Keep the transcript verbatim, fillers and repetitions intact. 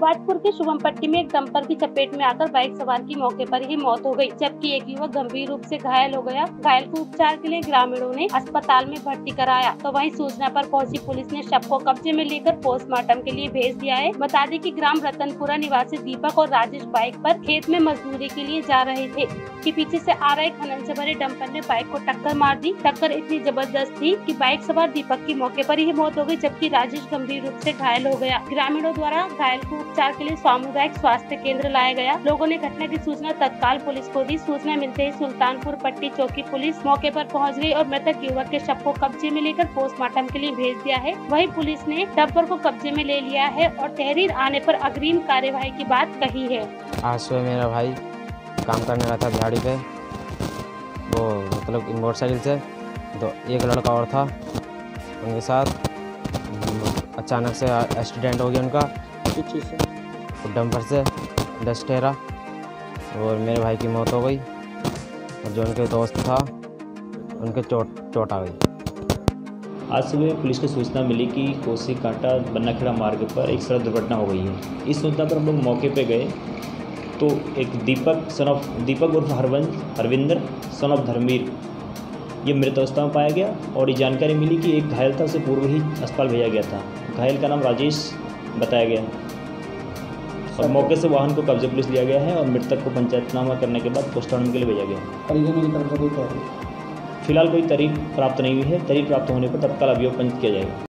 वाटपुर के शुभम पट्टी में एक डंपर की चपेट में आकर बाइक सवार की मौके पर ही मौत हो गई, जबकि एक युवक गंभीर रूप से घायल हो गया। घायल को उपचार के लिए ग्रामीणों ने अस्पताल में भर्ती कराया, तो वहीं सूचना पर पहुंची पुलिस ने शव को कब्जे में लेकर पोस्टमार्टम के लिए भेज दिया है। बता दें कि ग्राम रतनपुरा निवासी दीपक और राजेश बाइक पर खेत में मजदूरी के लिए जा रहे थे कि पीछे से आ रहे खनन से भरे डंपर ने बाइक को टक्कर मार दी। टक्कर इतनी जबरदस्त थी कि बाइक सवार दीपक की मौके पर ही मौत हो गई, जबकि राजेश गंभीर रूप से घायल हो गया। ग्रामीणों द्वारा घायल को उपचार के लिए सामुदायिक स्वास्थ्य केंद्र लाया गया। लोगों ने घटना की सूचना तत्काल पुलिस को दी। सूचना मिलते ही सुल्तानपुर पट्टी चौकी पुलिस मौके पर पहुंच गई और मृतक युवक के शव को कब्जे में लेकर पोस्टमार्टम के लिए भेज दिया है। वहीं पुलिस ने डंपर को कब्जे में ले लिया है और तहरीर आने पर अग्रिम कार्यवाही की बात कही है। आज सुबह मेरा भाई काम करने रहा था झाड़ी पे, वो मतलब मोटरसाइकिल से तो एक लड़का और था उनके साथ, अचानक से एक्सीडेंट हो गया उनका किस चीज़ से, डंपर से डस्ट ठहरा और मेरे भाई की मौत हो गई और जो उनके दोस्त था उनके चोट चोट आ गई। आज सुबह पुलिस को सूचना मिली कि कोसी कांटा बन्नाखेड़ा मार्ग पर एक सड़क दुर्घटना हो गई है। इस सूचना पर हम लोग मौके पे गए तो एक दीपक सन ऑफ दीपक उर्फ हरवंश हरविंदर सन ऑफ धर्मवीर ये मृत अवस्था में पाया गया और ये जानकारी मिली कि एक घायल था, उसे पूर्व ही अस्पताल भेजा गया था। घायल का नाम राजेश बताया गया और मौके से वाहन को कब्जे पुलिस लिया गया है और मृतक को पंचायतनामा करने के बाद पोस्टमार्टम के लिए भेजा गया। परिजनों की तरफ से कोई तहरीर फिलहाल कोई तारीख प्राप्त नहीं हुई है। तारीख प्राप्त होने पर तत्काल अभियोग पंजीकृत किया जाएगा।